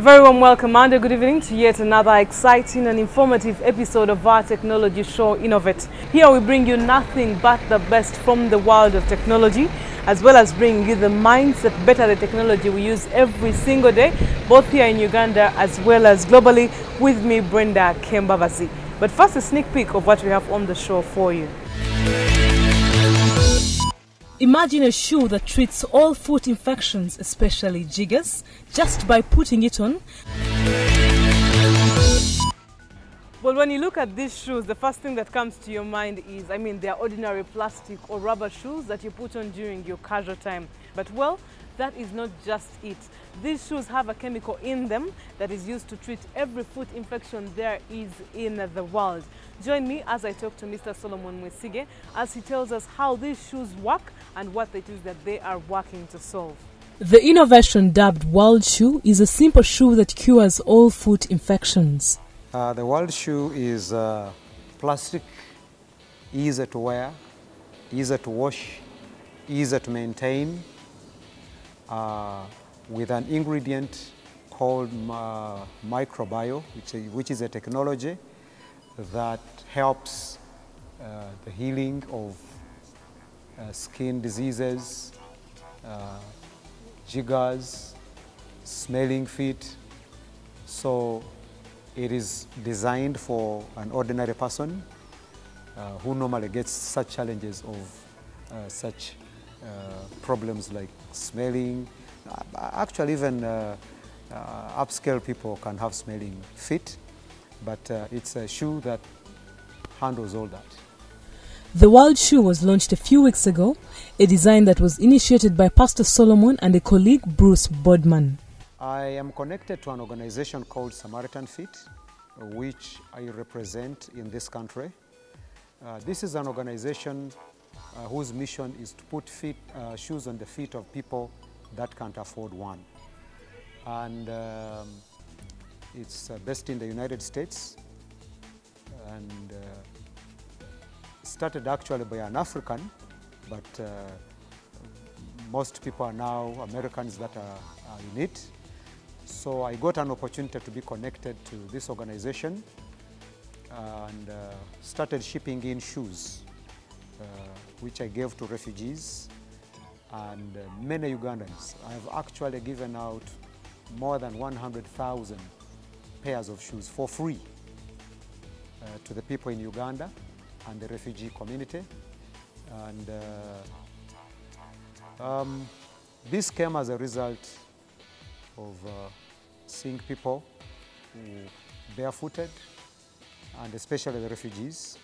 Very warm welcome and a good evening to yet another exciting and informative episode of our technology show, Innovate. Here we bring you nothing but the best from the world of technology, as well as bringing you the minds that better the technology we use every single day, both here in Uganda as well as globally, with me, Brenda Kembavazi. But first, a sneak peek of what we have on the show for you. Imagine a shoe that treats all foot infections, especially jiggers, just by putting it on. Well, when you look at these shoes, the first thing that comes to your mind is, they are ordinary plastic or rubber shoes that you put on during your casual time. But well, that is not just it. These shoes have a chemical in them that is used to treat every foot infection there is in the world. Join me as I talk to Mr. Solomon Mwesige as he tells us how these shoes work and what it is that they are working to solve. The innovation dubbed World Shoe is a simple shoe that cures all foot infections. The World Shoe is plastic, easy to wear, easy to wash, easy to maintain, with an ingredient called microbiome, which is a technology that helps the healing of skin diseases, jiggers, smelling feet. So it is designed for an ordinary person who normally gets such challenges of such problems like smelling. Actually, even upscale people can have smelling feet, but it's a shoe that handles all that. The World Shoe was launched a few weeks ago, a design that was initiated by Pastor Solomon and a colleague, Bruce Bodman. I am connected to an organization called Samaritan Feet, which I represent in this country. This is an organization whose mission is to put shoes on the feet of people that can't afford one. And it's based in the United States, and started actually by an African, but most people are now Americans that are in it. So I got an opportunity to be connected to this organization and started shipping in shoes, which I gave to refugees and many Ugandans. I've actually given out more than 100,000 pairs of shoes for free to the people in Uganda and the refugee community. And this came as a result of seeing people who barefooted, and especially the refugees,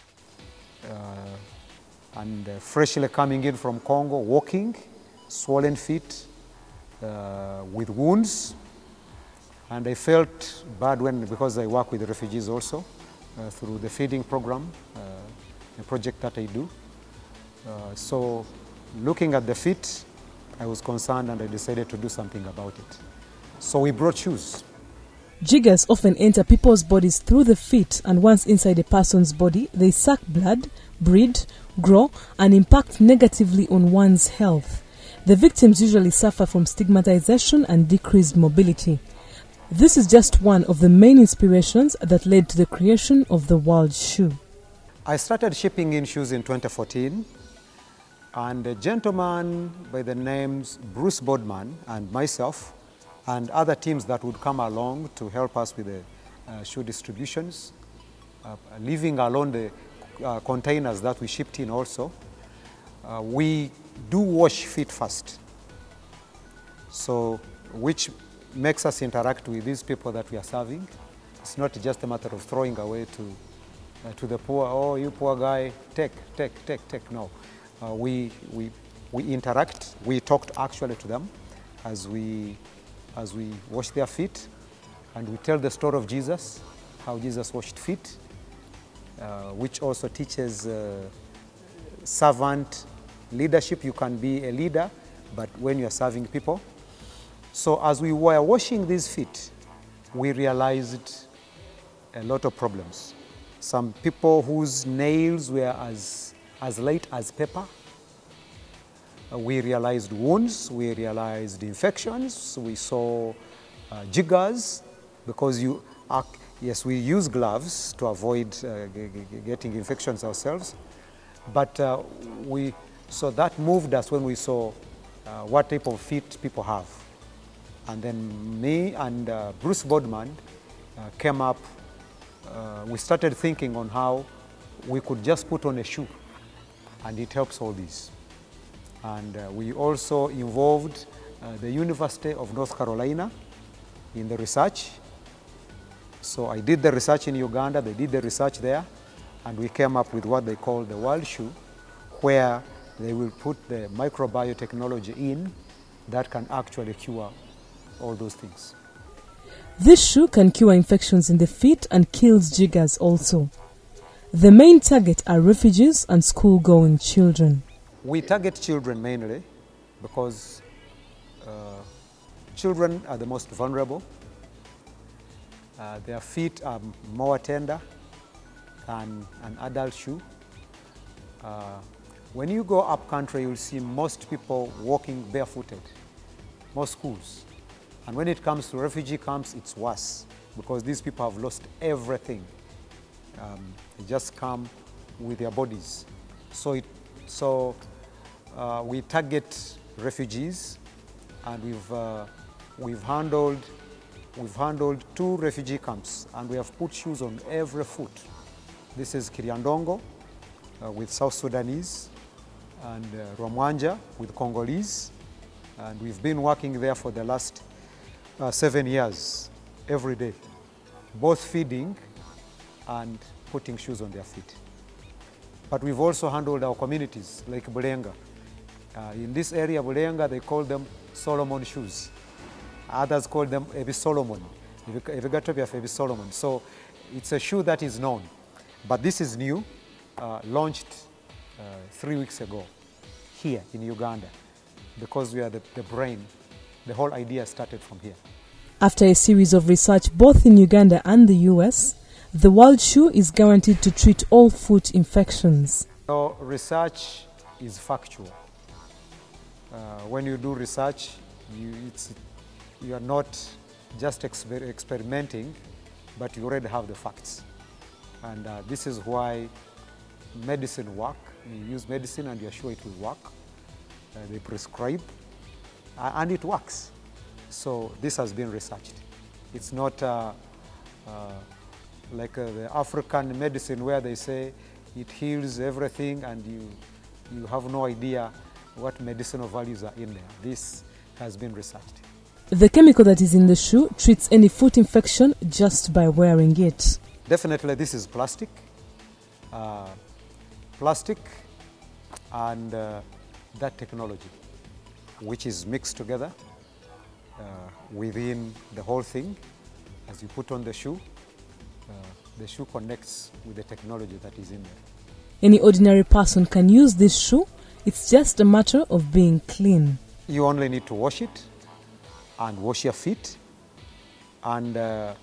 and freshly coming in from Congo, walking, swollen feet, with wounds. And I felt bad because I work with the refugees also through the feeding program, a project that I do. So looking at the feet, I was concerned and I decided to do something about it. So we brought shoes. Jiggers often enter people's bodies through the feet, and once inside a person's body, they suck blood, breed, grow, and impact negatively on one's health. The victims usually suffer from stigmatization and decreased mobility. This is just one of the main inspirations that led to the creation of the World Shoe. I started shipping in shoes in 2014, and a gentleman by the names Bruce Bodman and myself and other teams that would come along to help us with the shoe distributions, leaving alone the containers that we shipped in also. We do wash feet first, so which makes us interact with these people that we are serving. It's not just a matter of throwing away to the poor, oh, you poor guy, take. No, we interact. We talked actually to them as we wash their feet, and we tell the story of Jesus, how Jesus washed feet, which also teaches servant leadership. You can be a leader, but when you are serving people. So as we were washing these feet, we realized a lot of problems. Some people whose nails were as light as paper. We realized wounds, we realized infections, we saw jiggers, because yes, we use gloves to avoid getting infections ourselves, but so that moved us when we saw what type of feet people have. And then me and Bruce Bodman came up, we started thinking on how we could just put on a shoe and it helps all these. And we also involved the University of North Carolina in the research. So I did the research in Uganda, they did the research there, and we came up with what they call the World Shoe, where they will put the microbiotechnology in that can actually cure all those things. This shoe can cure infections in the feet and kills jiggers also. The main target are refugees and school-going children. We target children mainly because children are the most vulnerable. Their feet are more tender than an adult shoe. When you go up country, you'll see most people walking barefooted, most schools. And when it comes to refugee camps, it's worse because these people have lost everything. They just come with their bodies. So we target refugees, and we've handled 2 refugee camps, and we have put shoes on every foot. This is Kiryandongo with South Sudanese, and Rwamwanja with Congolese, and we've been working there for the last 7 years, every day, both feeding and putting shoes on their feet. But we've also handled our communities, like Bulenga. In this area, Bulenga, they call them Solomon shoes. Others call them Ebi Solomon, Ebi Solomon. So it's a shoe that is known. But this is new, launched 3 weeks ago here in Uganda, because we are the brain. The whole idea started from here. After a series of research both in Uganda and the US, the World Shoe is guaranteed to treat all foot infections. So research is factual. When you do research, you are not just experimenting, but you already have the facts. And this is why medicine works. You use medicine and you're sure it will work. They prescribe, and it works. So this has been researched. It's not like the African medicine where they say it heals everything and you have no idea what medicinal values are in there. This has been researched. The chemical that is in the shoe treats any foot infection just by wearing it. Definitely this is plastic. Plastic and that technology, which is mixed together within the whole thing. As you put on the shoe connects with the technology that is in there. Any ordinary person can use this shoe. It's just a matter of being clean. You only need to wash it and wash your feet. And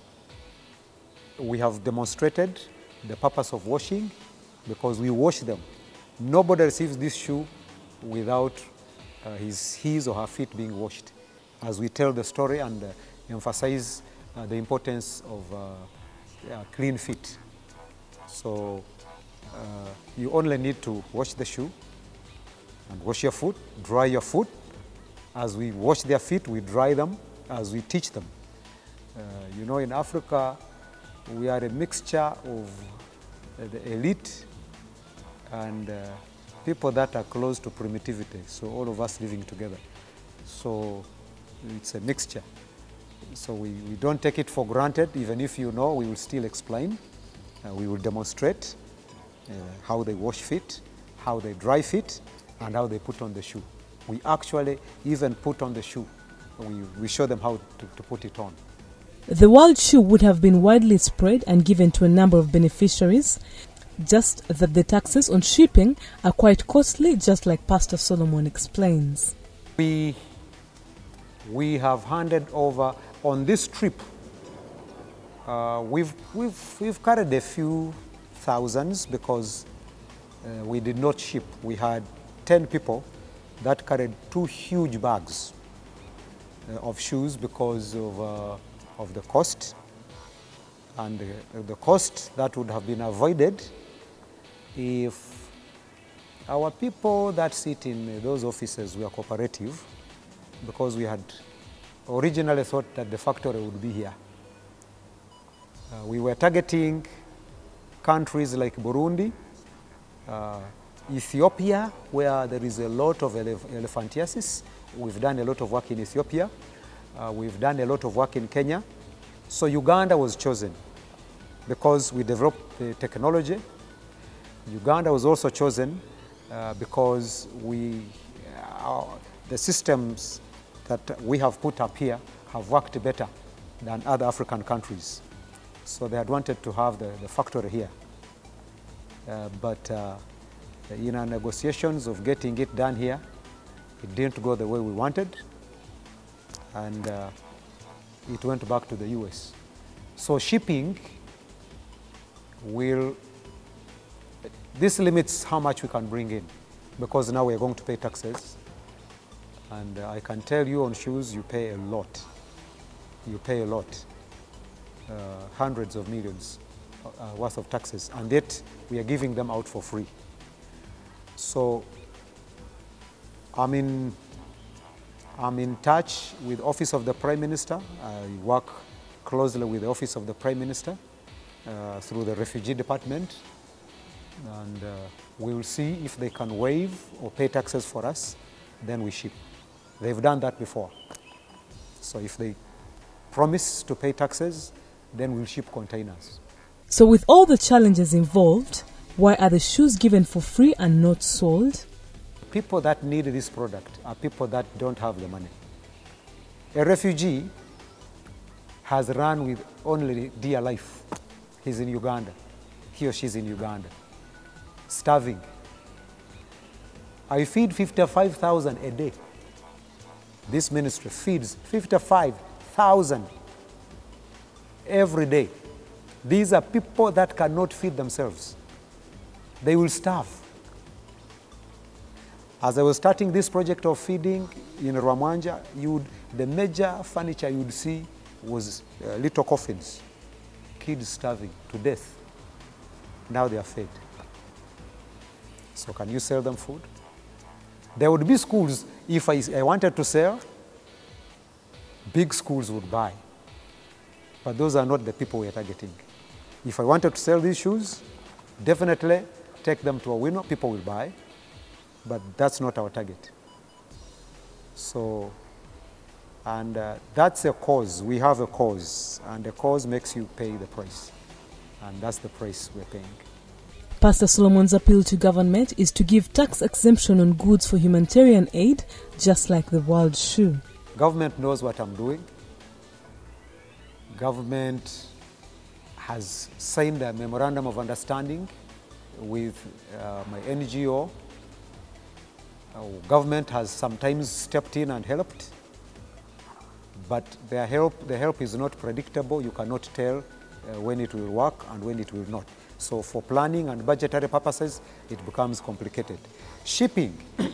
we have demonstrated the purpose of washing because we wash them. Nobody receives this shoe without his or her feet being washed, as we tell the story and emphasize the importance of clean feet. So you only need to wash the shoe and wash your foot, dry your foot. As we wash their feet, we dry them as we teach them. You know, in Africa, we are a mixture of the elite and people that are close to primitivity, so all of us living together. So it's a mixture. So we don't take it for granted. Even if you know, we will still explain. We will demonstrate how they wash feet, how they dry feet, and how they put on the shoe. We actually even put on the shoe. We show them how to put it on. The World Shoe would have been widely spread and given to a number of beneficiaries, just that the taxes on shipping are quite costly, just like Pastor Solomon explains. We have handed over, on this trip, we've carried a few thousands because we did not ship. We had 10 people that carried 2 huge bags. of shoes because of the cost, and the cost that would have been avoided if our people that sit in those offices were cooperative, because we had originally thought that the factory would be here. We were targeting countries like Burundi, Ethiopia, where there is a lot of elephantiasis. We've done a lot of work in Ethiopia. We've done a lot of work in Kenya. So Uganda was chosen because we developed the technology. Uganda was also chosen because the systems that we have put up here have worked better than other African countries. So they had wanted to have the factory here. But in our negotiations of getting it done here, it didn't go the way we wanted, and it went back to the US. So shipping this limits how much we can bring in, because now we're going to pay taxes. And I can tell you on shoes, you pay a lot. You pay a lot, hundreds of millions worth of taxes, and yet we are giving them out for free. So I'm in touch with Office of the Prime Minister. I work closely with the Office of the Prime Minister through the Refugee Department, and we will see if they can waive or pay taxes for us, then we ship. They've done that before. So if they promise to pay taxes, then we'll ship containers. So with all the challenges involved, why are the shoes given for free and not sold? People that need this product are people that don't have the money. A refugee has run with only dear life. He's in Uganda. He or she's in Uganda, starving. I feed 55,000 a day. This ministry feeds 55,000 every day. These are people that cannot feed themselves. They will starve. As I was starting this project of feeding in Rwamwanja, the major furniture you would see was little coffins, kids starving to death. Now they are fed. So can you sell them food? There would be schools. If I wanted to sell, big schools would buy. But those are not the people we are targeting. If I wanted to sell these shoes, definitely take them to a window, people will buy. But that's not our target. So, and that's a cause. We have a cause, and the cause makes you pay the price. And that's the price we're paying. Pastor Solomon's appeal to government is to give tax exemption on goods for humanitarian aid, just like the World Shoe. Government knows what I'm doing. Government has signed a memorandum of understanding with my NGO. Government has sometimes stepped in and helped, but the help is not predictable. You cannot tell when it will work and when it will not. So for planning and budgetary purposes, it becomes complicated. Shipping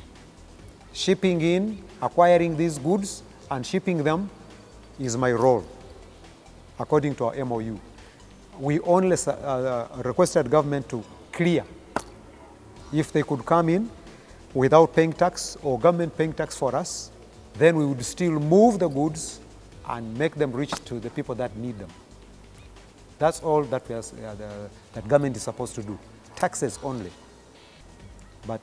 in, acquiring these goods and shipping them is my role, according to our MOU. We only requested government to clear. If they could come in without paying tax or government paying tax for us, then we would still move the goods and make them reach to the people that need them. That's all that that government is supposed to do, taxes only. But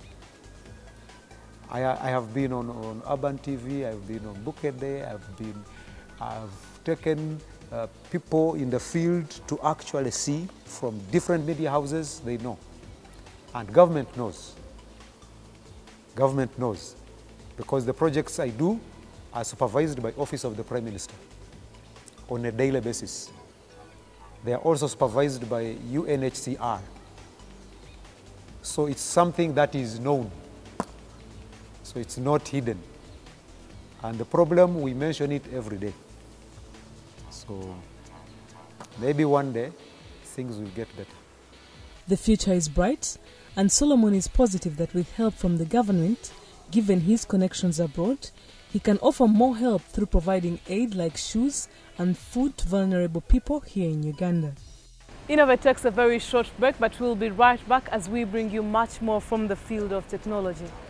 I have been on Urban TV, I've been on Bucket Day, I've taken people in the field to actually see from different media houses. They know, and government knows. Government knows, because the projects I do are supervised by Office of the Prime Minister on a daily basis. They are also supervised by UNHCR. So it's something that is known. So it's not hidden. And the problem, we mention it every day. So maybe one day things will get better. The future is bright, and Solomon is positive that with help from the government, given his connections abroad, He can offer more help through providing aid like shoes and food to vulnerable people here in Uganda. Innovate takes a very short break, but we'll be right back as we bring you much more from the field of technology.